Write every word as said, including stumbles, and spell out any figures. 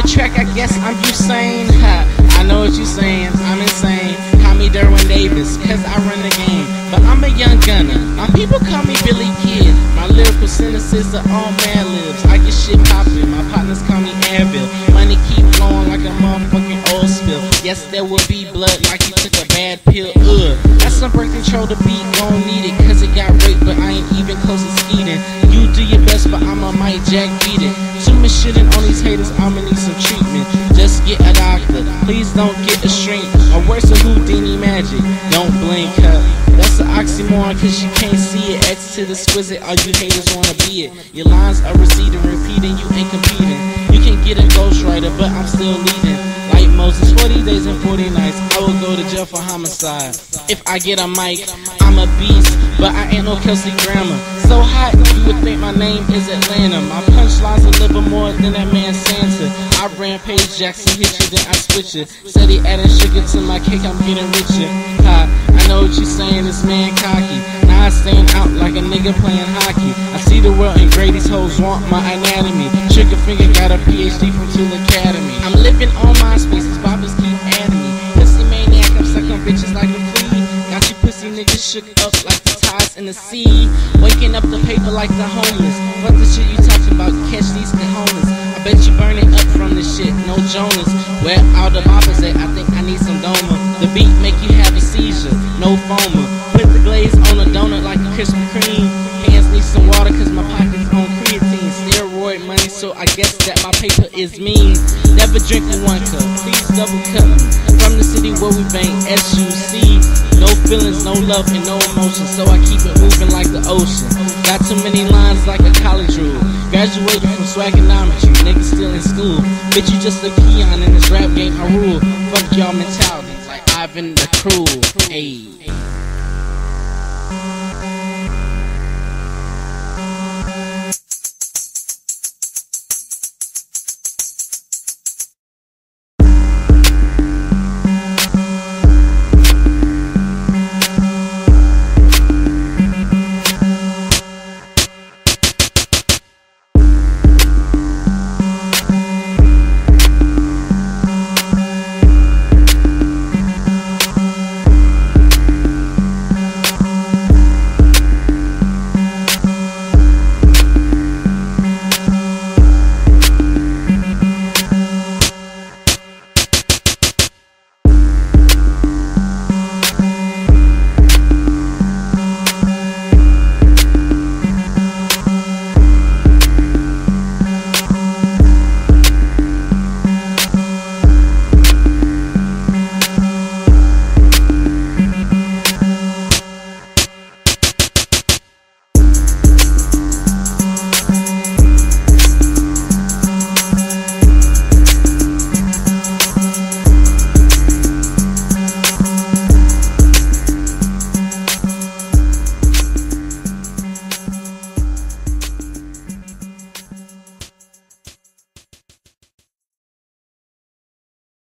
the track, I guess I'm Usain. Ha, I know what you're saying, I'm insane. Call me Derwin Davis, cause I run the game. But I'm a young gunner, my people call me Billy Kid. My lyrical sentences are all mad libs. I get shit poppin', my partners call me Airville. Money keep flowing like a motherfucking oil spill. Yes, there will be blood like you took a bad pill. Ugh, that's some birth control, the beat gon' need it. Cause it got raped, but I ain't even close to skeeting. You do your best, but I'm a Mike Jack beat it. Too much shitting on these haters, I'ma need some treatment. Just get a doctor, please don't get a shrink. Or worse than Houdini magic, don't blink up. That's an oxymoron cause you can't see it. X to the exquisite, all you haters wanna be it. Your lines are receding, repeating, you ain't competing. You can get a ghostwriter, but I'm still leading. Like Moses, forty days and forty nights, I will go to jail for homicide. If I get a mic, I'm a beast, but I ain't no Kelsey Grammer. So hot, you would think my name is Atlanta. My punchlines deliver more than that man Santa. I rampage Jackson, hit you, then I switch it. Said he adding sugar to my cake, I'm getting richer. Ha, I know what you saying, this man cocky. Now I stand out like a nigga playing hockey. I see the world and grade, these hoes want my anatomy. Trigger finger got a P H D from Tool Academy. I'm living on my spaces, boppers keep adding me. Pussy maniac, I'm sucking bitches like a flea. Got you pussy niggas shook up like the tides in the sea. Waking up the paper like the homeless. What the shit you talking about? Catch these cojones. I bet you burning up from this shit, no Jonas. Where all the boppers at? I think I need some Doma. The beat make you have a seizure, no foamer. Put the glaze on a donut like a Krispy Kreme. Hands need some water cause my pocket's on creatine. Steroid money, so I guess that my paper is mean. Never drink in one cup, please double cup me. From the city where we bang S U C. No feelings, no love, and no emotion, so I keep it moving like the ocean. Got too many lines like a college rule. Graduated from swagonometry, niggas still in school. Bitch, you just a peon in this rap game, I rule. Fuck y'all mentality, like Ivan the Cruel. Ayy.